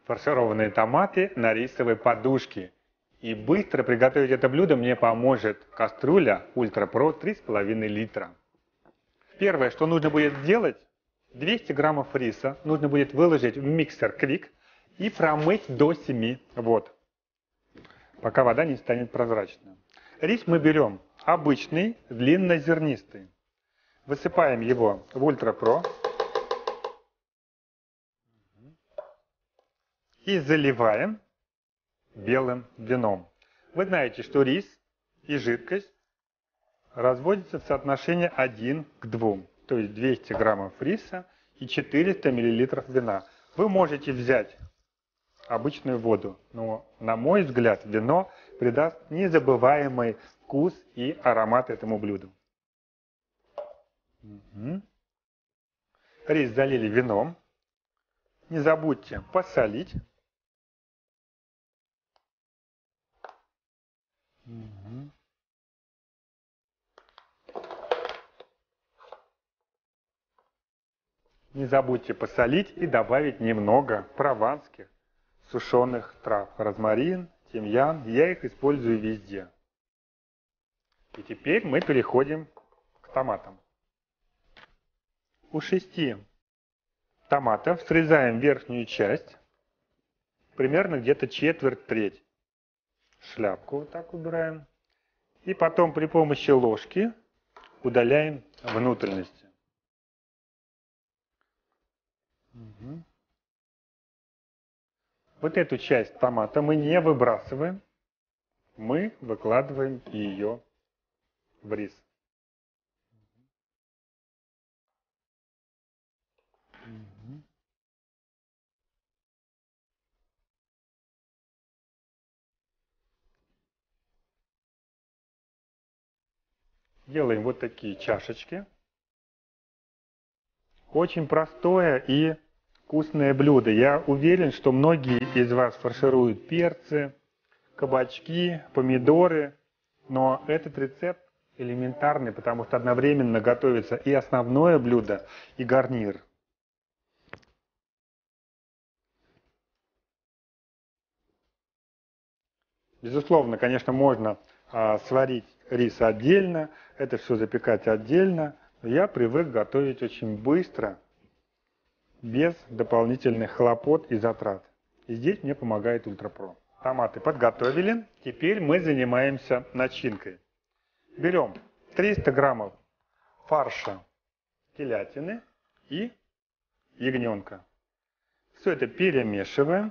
фаршированные томаты на рисовой подушке. И быстро приготовить это блюдо мне поможет кастрюля Ultra Pro 3,5 литра. Первое, что нужно будет сделать, 200 граммов риса нужно будет выложить в миксер Quick и промыть до 7 вод, пока вода не станет прозрачной. Рис мы берем обычный, длиннозернистый. Высыпаем его в Ultra Pro и заливаем белым вином. Вы знаете, что рис и жидкость разводятся в соотношении 1 к 2, то есть 200 граммов риса и 400 миллилитров вина. Вы можете взять обычную воду, но, на мой взгляд, вино придаст незабываемый вкус и аромат этому блюду. Рис залили вином. Не забудьте посолить. Не забудьте посолить и добавить немного прованских сушеных трав. Розмарин, тимьян. Я их использую везде. И теперь мы переходим к томатам. У 6 томатов срезаем верхнюю часть, примерно где-то четверть-треть. Шляпку вот так убираем. И потом при помощи ложки удаляем внутренности. Вот эту часть томата мы не выбрасываем, мы выкладываем ее в рис. Делаем вот такие чашечки. Очень простое и вкусное блюдо. Я уверен, что многие из вас фаршируют перцы, кабачки, помидоры, но этот рецепт элементарный, потому что одновременно готовится и основное блюдо, и гарнир. Безусловно, конечно, можно сварить рис отдельно, это все запекать отдельно, но я привык готовить очень быстро, без дополнительных хлопот и затрат. И здесь мне помогает Ultra Pro. Томаты подготовили, теперь мы занимаемся начинкой. Берем 300 граммов фарша телятины и ягненка. Все это перемешиваем.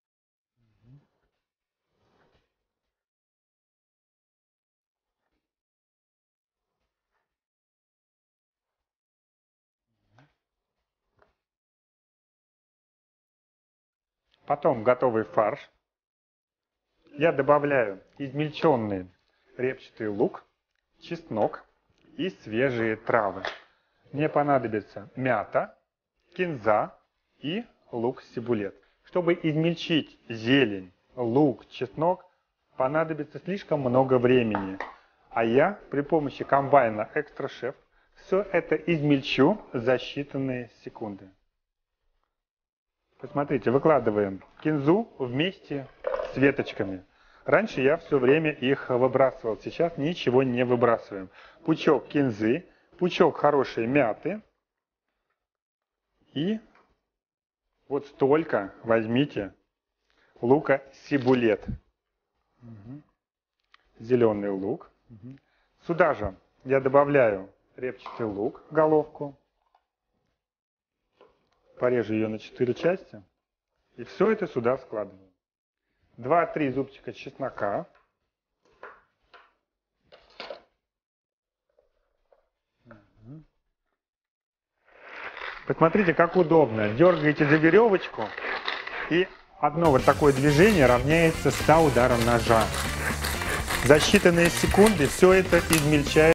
Потом готовый фарш. Я добавляю измельченный репчатый лук, чеснок и свежие травы. Мне понадобится мята, кинза и лук-сибулет. Чтобы измельчить зелень, лук, чеснок, понадобится слишком много времени. А я при помощи комбайна Extra Chef все это измельчу за считанные секунды. Посмотрите, выкладываем кинзу вместе с веточками. Раньше я все время их выбрасывал, сейчас ничего не выбрасываем. Пучок кинзы, пучок хорошей мяты и вот столько возьмите лука сибулет. Зеленый лук. Сюда же я добавляю репчатый лук, головку. Порежу ее на 4 части. И все это сюда складываю. 2-3 зубчика чеснока. Посмотрите, как удобно. Дергаете за веревочку, и одно вот такое движение равняется 100 ударам ножа. За считанные секунды все это измельчает.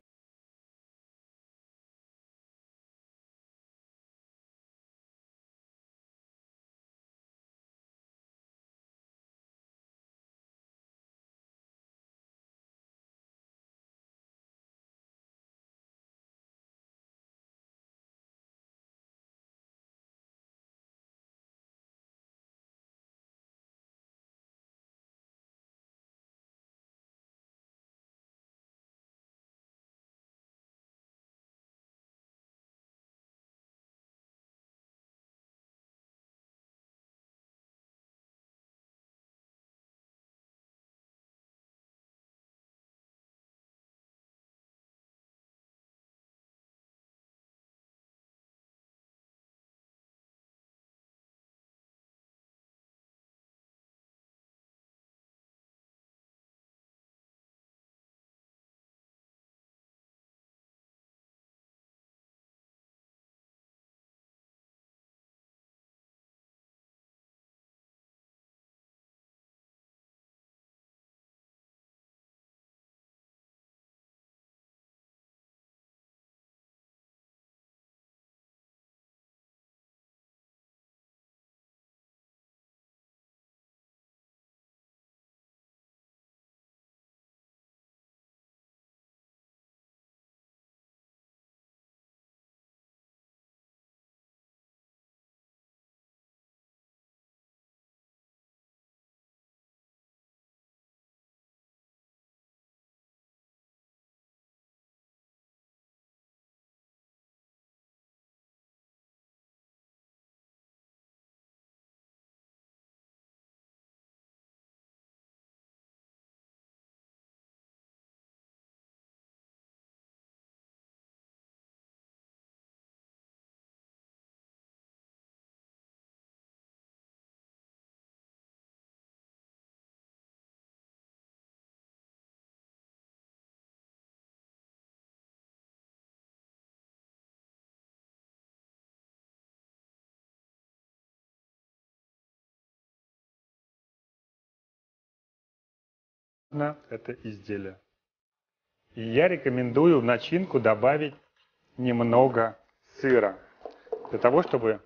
на это изделие. И я рекомендую в начинку добавить немного сыра, для того, чтобы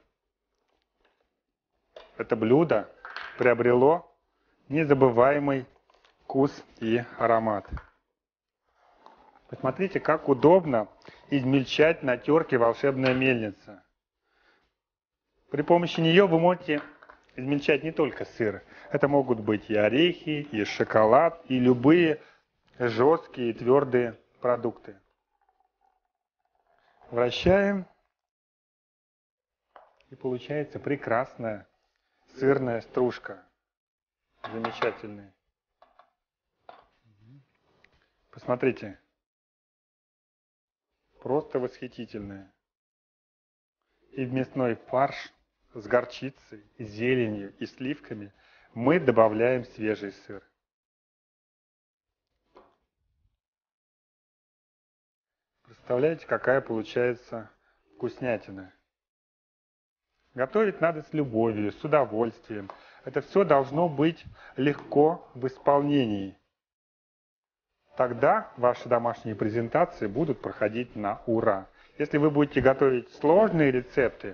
это блюдо приобрело незабываемый вкус и аромат. Посмотрите, как удобно измельчать на терке волшебная мельница. При помощи нее вы можете измельчать не только сыр. Это могут быть и орехи, и шоколад, и любые жесткие и твердые продукты. Вращаем, и получается прекрасная сырная стружка. Замечательная. Посмотрите. Просто восхитительная. И в мясной фарш с горчицей, зеленью и сливками мы добавляем свежий сыр. Представляете, какая получается вкуснятина. Готовить надо с любовью, с удовольствием. Это все должно быть легко в исполнении. Тогда ваши домашние презентации будут проходить на ура. Если вы будете готовить сложные рецепты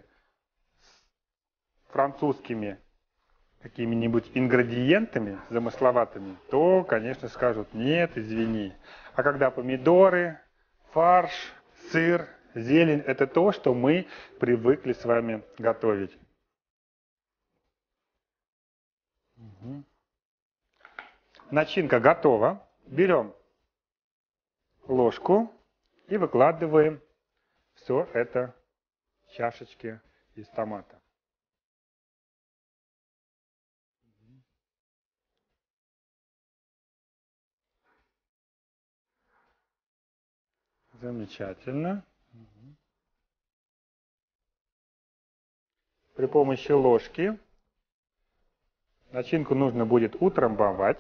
с французскими какими-нибудь ингредиентами замысловатыми, то, конечно, скажут: нет, извини. А когда помидоры, фарш, сыр, зелень – это то, что мы привыкли с вами готовить. Начинка готова. Берем ложку и выкладываем все это в чашечки из томата. Замечательно. При помощи ложки начинку нужно будет утрамбовать.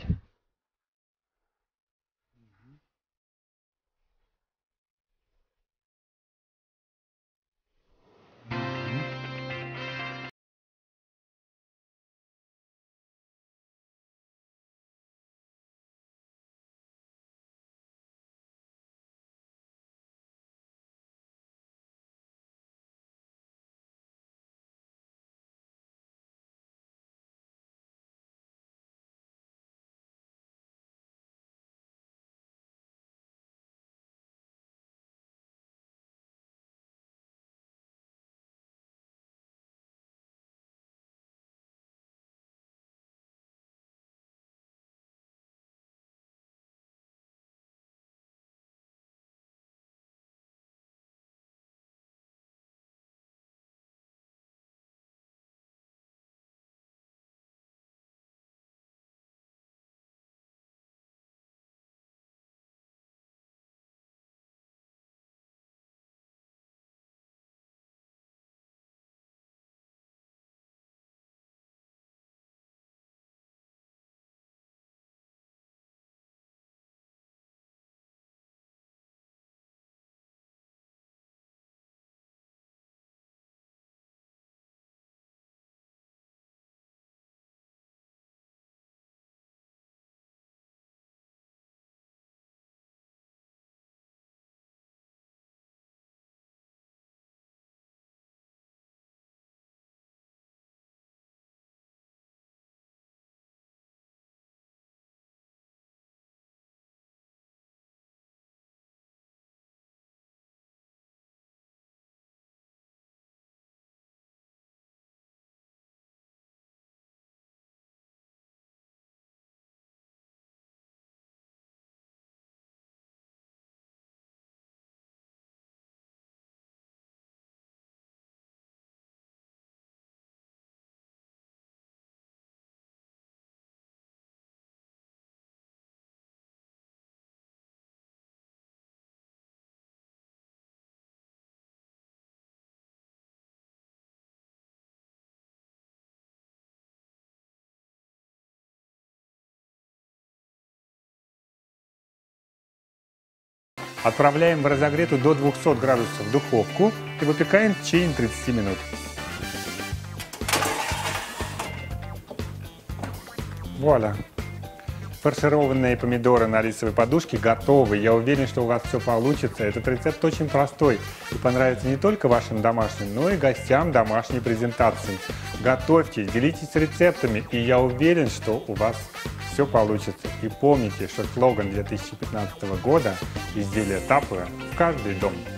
Отправляем в разогретую до 200 градусов духовку и выпекаем в течение 30 минут. Вуаля! Фаршированные помидоры на рисовой подушке готовы. Я уверен, что у вас все получится. Этот рецепт очень простой и понравится не только вашим домашним, но и гостям домашней презентации. Готовьте, делитесь рецептами, и я уверен, что у вас все получится. И помните, что слоган 2015 года «Изделие Tupperware в каждый дом».